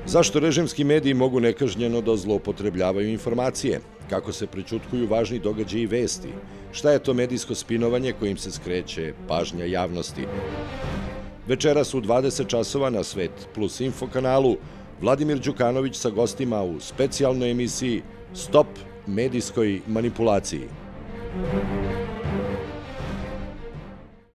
Zašto režimski mediji mogu nekažnjeno da zloupotrebljavaju informacije? Kako se prećutkuju važni događaji i vesti? Šta je to medijsko spinovanje kojim se skreće pažnja javnosti? Večeras u 20 časova na Svet Plus Info kanalu Vladimir Đukanović sa gostima u specijalnoj emisiji Stop medijskoj manipulaciji.